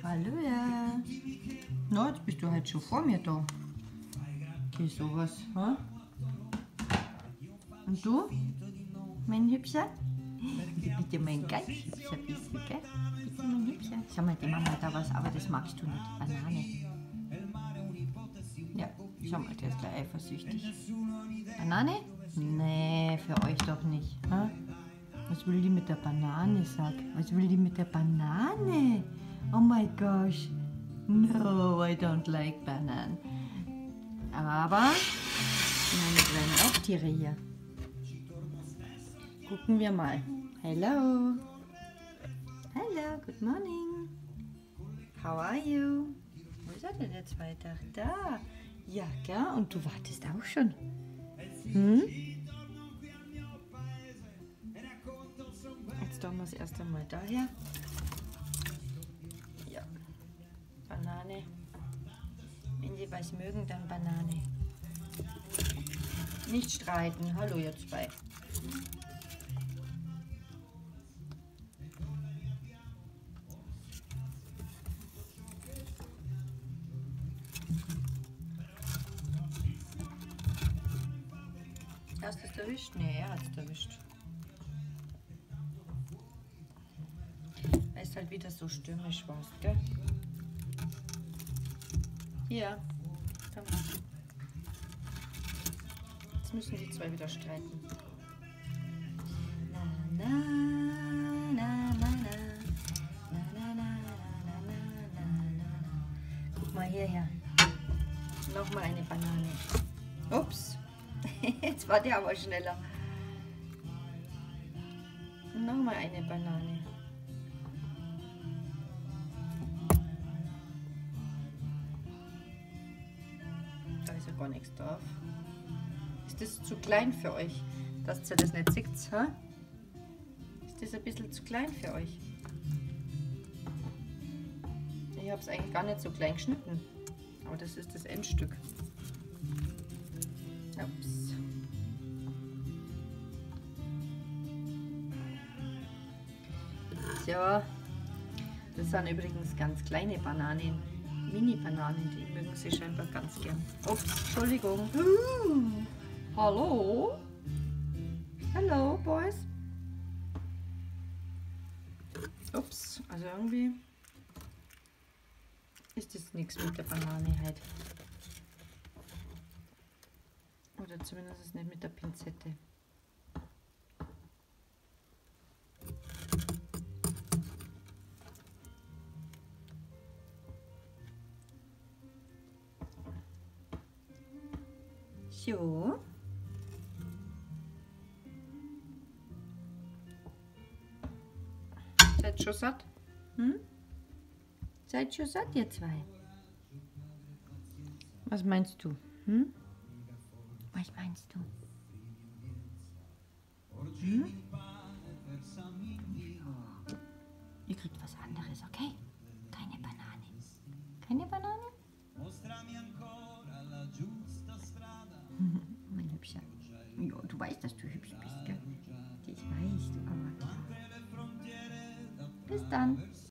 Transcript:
Hallo, ja. Na, jetzt bist du halt schon vor mir da. Okay, sowas, ha? Und du, mein Hübscher? Bitte mein ganz Hübscher bist du, gell? Bitte mein Hübscher. Schau mal, die Mama hat da was, aber das magst du nicht. Banane. Ja, schau mal, der ist gleich eifersüchtig. Banane? Nee, für euch doch nicht. Ha? Was will die mit der Banane, sag? Was will die mit der Banane? Oh my gosh. No, I don't like bananen. Aber meine kleinen Raubtiere hier. Gucken wir mal. Hello. Hello, good morning. How are you? Wo ist er denn jetzt weiter? Da. Ja, gell? Und du wartest auch schon. Hm? Jetzt tun wir das erst einmal daher. Ja. Banane. Wenn Sie was mögen, dann Banane. Nicht streiten. Hallo, ihr zwei. Hast du es erwischt? Nee, er hat es erwischt. Weil es halt wieder so stürmisch war, gell? Hier. Komm. Jetzt müssen die zwei wieder streiten. Na, na, na, na, na, na, na, na, na, na, na. Guck mal hierher. Nochmal eine Banane. Ups. Jetzt war der aber schneller. Nochmal eine Banane. Da ist ja gar nichts drauf. Ist das zu klein für euch, dass ihr das nicht seht? Ha? Ist das ein bisschen zu klein für euch? Ich habe es eigentlich gar nicht so klein geschnitten. Aber das ist das Endstück. Ups. Ja, das sind übrigens ganz kleine Bananen, Mini-Bananen, die mögen sie scheinbar ganz gern. Ups, Entschuldigung. Hallo? Hallo, Boys? Ups, also irgendwie ist das nichts mit der Banane halt. Oder zumindest nicht mit der Pinzette. So. Seid schon satt? Hm? Seid schon satt, ihr zwei? Was meinst du? Hm? Was meinst du? Hm? Ihr kriegt was anderes, okay? Keine Banane. Keine Banane? Mein Hübscher. Ja, du weißt, dass du hübsch bist, gell? Ich weiß, du aber. Bis dann.